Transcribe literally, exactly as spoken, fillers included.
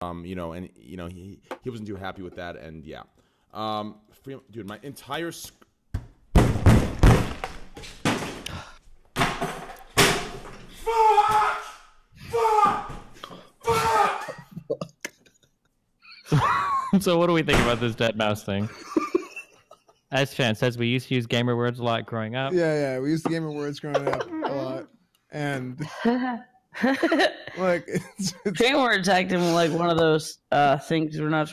Um, you know, and you know he he wasn't too happy with that, and yeah, um, free, dude, my entire. Sc- So what do we think about this dead mouse thing? As Chan says, we used to use gamer words a lot growing up. Yeah, yeah, we used to gamer words growing up a lot, and like it's, it's... Trainwreck's acting like one of those uh, things we're not